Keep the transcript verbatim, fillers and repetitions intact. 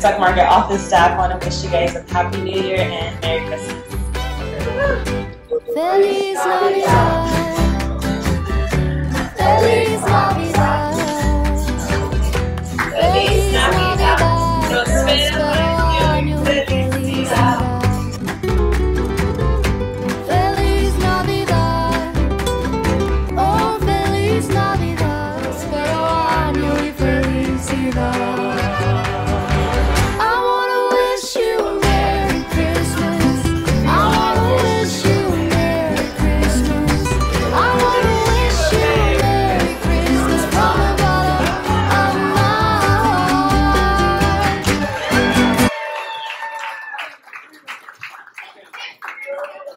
Livestock Market office staff want to wish you guys a Happy New Year and Merry Christmas. Feliz Navidad. Feliz Navidad.